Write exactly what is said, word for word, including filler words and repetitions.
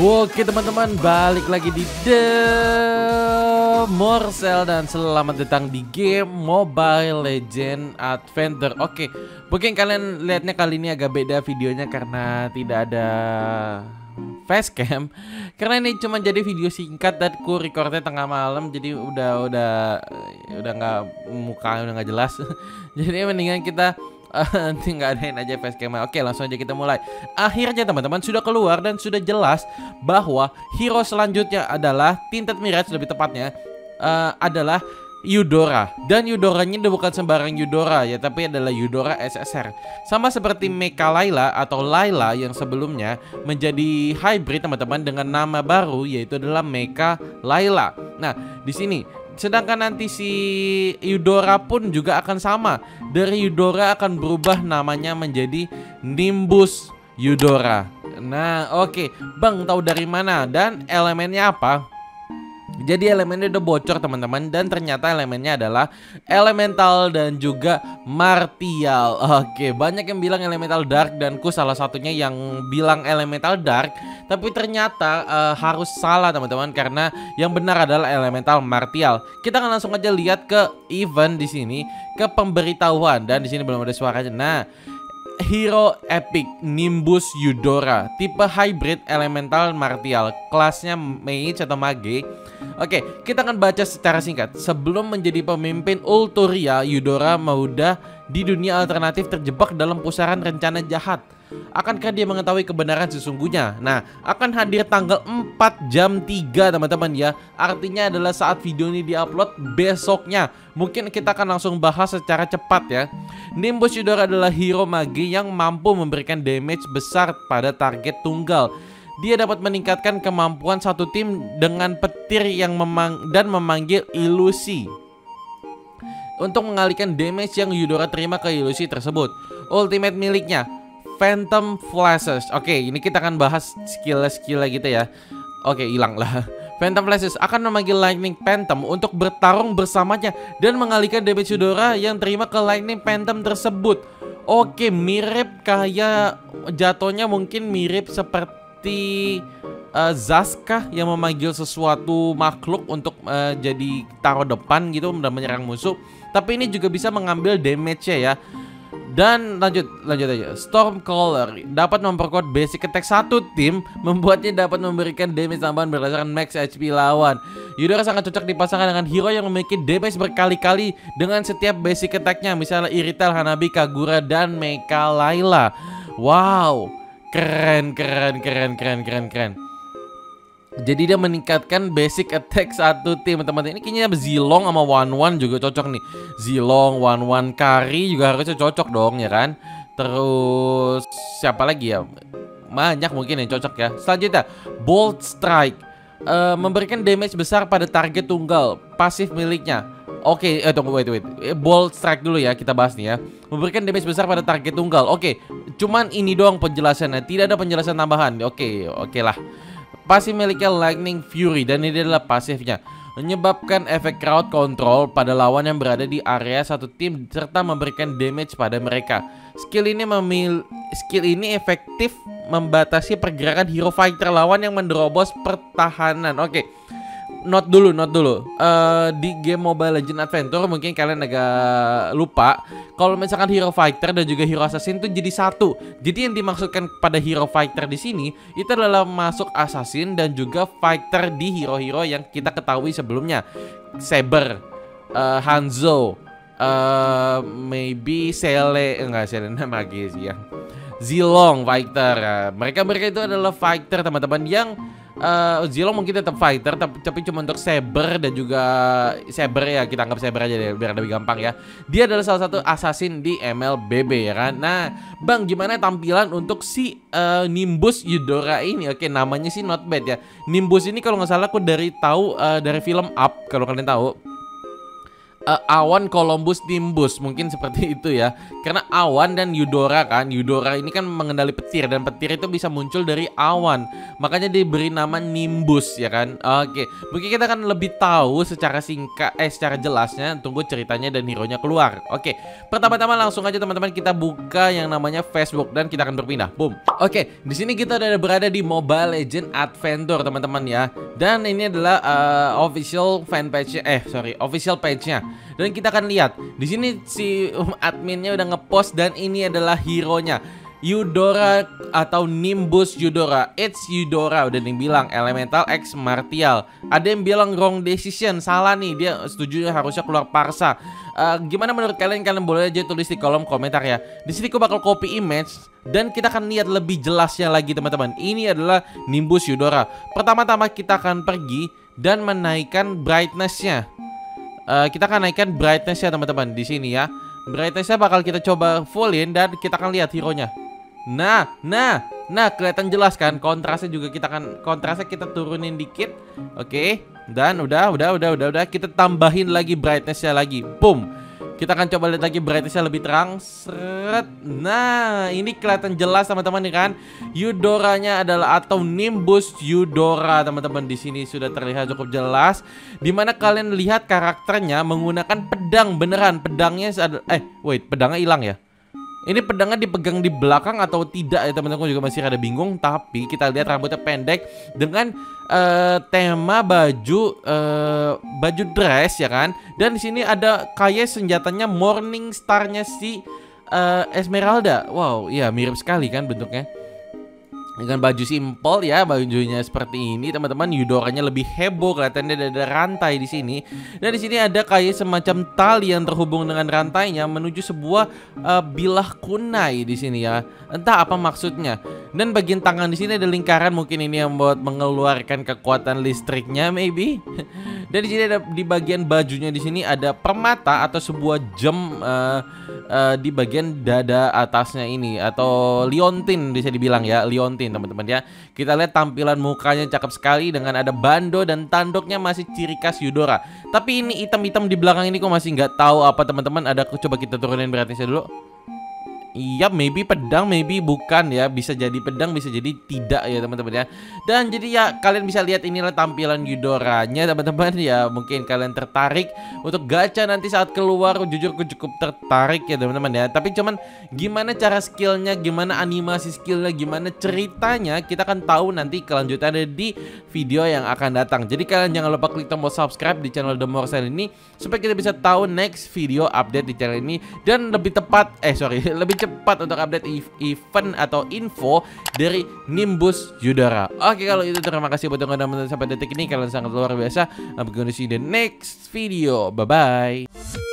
Oke teman-teman, balik lagi di The Morsel dan selamat datang di game Mobile Legends Adventure. Oke, mungkin kalian lihatnya kali ini agak beda videonya karena tidak ada facecam. Karena ini cuma jadi video singkat dan ku recordnya tengah malam, jadi udah udah udah nggak muka udah nggak jelas. Jadi mendingan kita nanti nggak adain aja facecam. Oke, langsung aja kita mulai. Akhirnya teman-teman sudah keluar dan sudah jelas bahwa hero selanjutnya adalah Tinted Mirage, lebih tepatnya uh, adalah Eudora. Dan Eudoranya udah bukan sembarang Eudora ya, tapi adalah Eudora S S R. Sama seperti Mecha Layla atau Layla yang sebelumnya menjadi hybrid teman-teman dengan nama baru yaitu adalah Mecha Layla. Nah, di sini sedangkan nanti si Eudora pun juga akan sama. Dari Eudora akan berubah namanya menjadi Nimbus Eudora. Nah, oke, okay. Bang tahu dari mana dan elemennya apa? Jadi elemennya udah bocor teman-teman, dan ternyata elemennya adalah elemental dan juga martial. Oke, banyak yang bilang elemental dark dan ku salah satunya yang bilang elemental dark, tapi ternyata uh, harus salah teman-teman, karena yang benar adalah elemental martial. Kita akan langsung aja lihat ke event di sini, ke pemberitahuan, dan di sini belum ada suaranya. Nah, hero epic Nimbus Eudora, tipe hybrid elemental martial, kelasnya mage atau mage. Oke, kita akan baca secara singkat. Sebelum menjadi pemimpin Ulturia, Eudora muda di dunia alternatif terjebak dalam pusaran rencana jahat. Akankah dia mengetahui kebenaran sesungguhnya? Nah, akan hadir tanggal empat jam tiga teman-teman ya. Artinya adalah saat video ini diupload besoknya. Mungkin kita akan langsung bahas secara cepat ya. Nimbus Eudora adalah hero mage yang mampu memberikan damage besar pada target tunggal. Dia dapat meningkatkan kemampuan satu tim dengan petir yang memang dan memanggil ilusi untuk mengalihkan damage yang Eudora terima ke ilusi tersebut. Ultimate miliknya, Phantom Flashes. Oke, ini kita akan bahas skill-skill gitu ya. Oke, hilang lah. Phantom Flashes akan memanggil Lightning Phantom untuk bertarung bersamanya dan mengalihkan damage Eudora yang terima ke Lightning Phantom tersebut. Oke, mirip kayak jatuhnya mungkin mirip seperti uh, Zaska yang memanggil sesuatu makhluk untuk uh, jadi taruh depan gitu dan menyerang musuh. Tapi ini juga bisa mengambil damage-nya ya. Dan lanjut lanjut aja. Stormcaller dapat memperkuat basic attack satu tim, membuatnya dapat memberikan damage tambahan berdasarkan max H P lawan. Eudora sangat cocok dipasangkan dengan hero yang memiliki damage berkali-kali dengan setiap basic attack-nya, misalnya Irital, Hanabi, Kagura, dan Mecha Layla. Wow, keren keren keren keren keren keren. Jadi dia meningkatkan basic attack satu tim teman-teman. Ini kayaknya Zilong sama One One juga cocok nih. Zilong, One One, Kari juga harusnya cocok dong ya kan. Terus siapa lagi ya? Banyak mungkin yang cocok ya. Selanjutnya Bolt Strike, uh, memberikan damage besar pada target tunggal, pasif miliknya. Oke, okay, eh tunggu wait wait. Bolt Strike dulu ya, kita bahas nih ya. Memberikan damage besar pada target tunggal. Oke, okay. Cuman ini doang penjelasannya, tidak ada penjelasan tambahan. Oke, okay, oke okay lah. Pasif miliknya Lightning Fury, dan ini adalah pasifnya, menyebabkan efek crowd control pada lawan yang berada di area satu tim serta memberikan damage pada mereka. Skill ini memil skill ini efektif membatasi pergerakan hero fighter lawan yang menerobos pertahanan. Oke. Okay. Note dulu, note dulu. Uh, di game Mobile Legends Adventure mungkin kalian agak lupa kalau misalkan hero fighter dan juga hero assassin itu jadi satu. Jadi yang dimaksudkan pada hero fighter di sini itu adalah masuk assassin dan juga fighter di hero-hero yang kita ketahui sebelumnya. Saber, uh, Hanzo, uh, maybe Sele, enggak Sele lagi sih ya. Zilong fighter. Mereka-mereka itu adalah fighter teman-teman yang Uh, Zilong mungkin tetap fighter, tapi, tapi cuma untuk Saber dan juga Saber ya, kita anggap Saber aja deh biar lebih gampang ya. Dia adalah salah satu assassin di M L B B ya kan. Nah, Bang, gimana tampilan untuk si uh, Nimbus Eudora ini? Oke, namanya sih not bad ya. Nimbus ini kalau nggak salah aku dari tahu uh, dari film Up, kalau kalian tahu. uh, awan Columbus Nimbus, mungkin seperti itu ya. Karena awan dan Eudora kan, Eudora ini kan mengendali petir dan petir itu bisa muncul dari awan, makanya diberi nama Nimbus ya kan. Oke, mungkin kita akan lebih tahu secara singkat, eh secara jelasnya. Tunggu ceritanya dan hero-nya keluar. Oke, pertama-tama langsung aja teman-teman kita buka yang namanya Facebook dan kita akan berpindah. Boom. Oke, di sini kita udah berada di Mobile Legends Adventure teman-teman ya. Dan ini adalah uh, official fanpage, eh sorry, official page-nya. Dan kita akan lihat di sini si um, adminnya udah ngepost dan ini adalah hero-nya. Eudora atau Nimbus Eudora. It's Eudora udah dibilang Elemental X Martial. Ada yang bilang wrong decision, salah nih, dia setuju harusnya keluar Parsa. Uh, gimana menurut kalian? Kalian boleh aja tulis di kolom komentar ya. Di sini aku bakal copy image dan kita akan lihat lebih jelasnya lagi teman-teman. Ini adalah Nimbus Eudora. Pertama-tama kita akan pergi dan menaikkan brightness-nya. Uh, kita akan naikkan brightness-nya teman-teman di sini ya. Brightness-nya bakal kita coba fullin dan kita akan lihat hero-nya. Nah, nah, nah kelihatan jelas kan? Kontrasnya juga kita akan kontrasnya kita turunin dikit. Oke, dan udah, udah, udah, udah, udah. Kita tambahin lagi brightness-nya lagi. Boom. Kita akan coba lihat lagi brightness-nya lebih terang. Seret. Nah, ini kelihatan jelas teman-teman kan? Eudoranya adalah atau Nimbus Eudora teman-teman. Di sini sudah terlihat cukup jelas. Dimana kalian lihat karakternya menggunakan pedang beneran. Pedangnya eh wait, pedangnya hilang ya. Ini pedangnya dipegang di belakang atau tidak ya teman-teman, juga masih rada bingung. Tapi kita lihat rambutnya pendek dengan uh, tema baju uh, baju dress ya kan. Dan di sini ada kayak senjatanya Morning Star-nya si uh, Esmeralda. Wow, iya mirip sekali kan bentuknya. Dengan baju simpel ya, bajunya seperti ini teman-teman. Eudoranya lebih heboh, kelihatannya ada rantai di sini. Dan di sini ada kayak semacam tali yang terhubung dengan rantainya menuju sebuah uh, bilah kunai di sini ya. Entah apa maksudnya. Dan bagian tangan di sini ada lingkaran, mungkin ini yang buat mengeluarkan kekuatan listriknya maybe. Dan di sini ada di bagian bajunya di sini ada permata atau sebuah gem uh, uh, di bagian dada atasnya ini, atau liontin bisa dibilang ya, liontin teman-teman ya. Kita lihat tampilan mukanya cakep sekali dengan ada bando dan tanduknya masih ciri khas Eudora. Tapi ini item-item di belakang ini kok masih nggak tahu apa teman-teman. Ada, coba kita turunin brightness-nya dulu. Iya, maybe pedang, maybe bukan ya. Bisa jadi pedang, bisa jadi tidak ya teman-teman ya. Dan jadi ya kalian bisa lihat inilah tampilan Eudoranya teman-teman ya. Mungkin kalian tertarik untuk gacha nanti saat keluar. Jujur aku cukup tertarik ya teman-teman ya. Tapi cuman gimana cara skillnya, gimana animasi skillnya, gimana ceritanya, kita akan tahu nanti kelanjutannya di video yang akan datang. Jadi kalian jangan lupa klik tombol subscribe di channel The Morsel ini supaya kita bisa tahu next video update di channel ini. Dan lebih tepat, eh sorry lebih cepat untuk update event atau info dari Nimbus Eudora. Oke, kalau itu terima kasih buat yang udah menonton sampai detik ini. Kalian sangat luar biasa. I'm gonna see you in the next video. Bye bye.